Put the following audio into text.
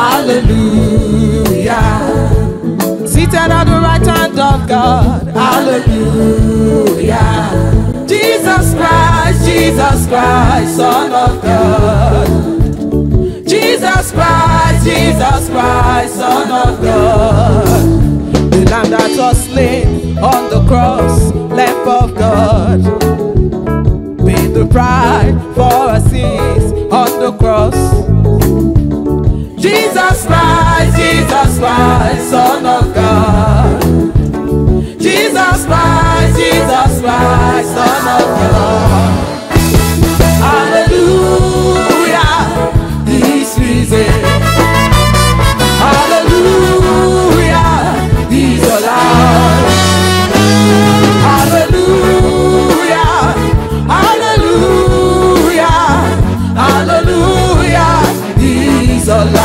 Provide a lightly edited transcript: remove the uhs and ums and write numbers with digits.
Hallelujah. Seated at the right hand of God. Hallelujah. Jesus Christ, Son of God. Jesus Christ, Son of God. The Lamb that was slain on the cross, Lamb of God, paid the price for our sins on the cross. Jesus Christ, Son of God. Jesus Christ, Son of God. Hallelujah, He's risen. Hallelujah, He's alive. Hallelujah, hallelujah, hallelujah, He's alive.